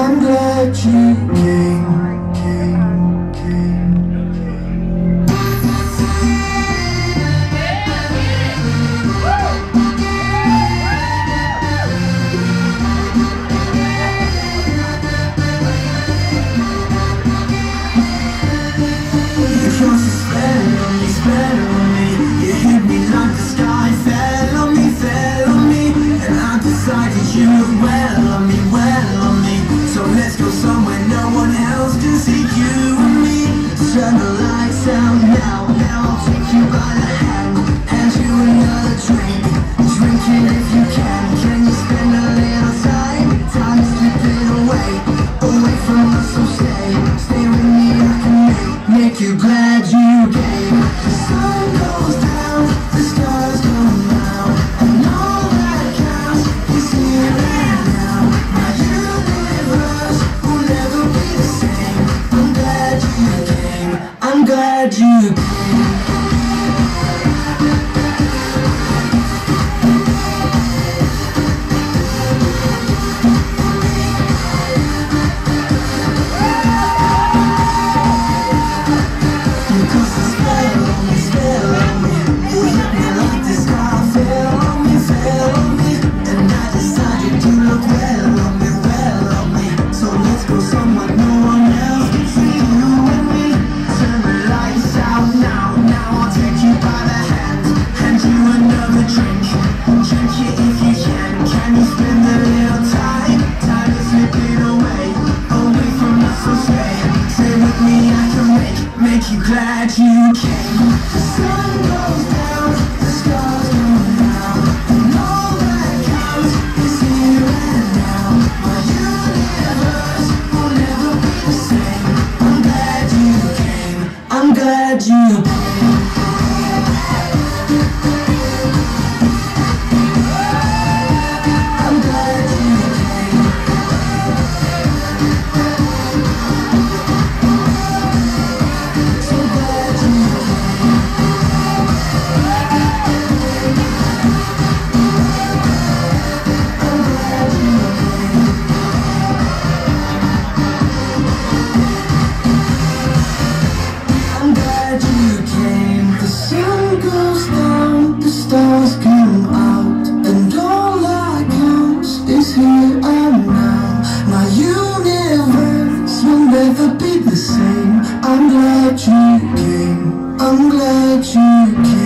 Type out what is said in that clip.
I'm glad you came. You look well on me, so let's go somewhere no one else can see. You and me, turn the lights out now. I'll take you by the hand, hand you another drink. Drink it if you can you spend a little time? Time slipping away from us, so stay with me. I can make you glad you came. The sun goes down, the stars come out, and all that counts is here and now. My universe will never be the same. I'm glad you came, I'm glad you came. Make you glad you came. The sun goes down, the stars come out, and all that counts is here and now. My universe will never be the same. I'm glad you came, I'm glad you came. Never be the same. I'm glad you came, I'm glad you came.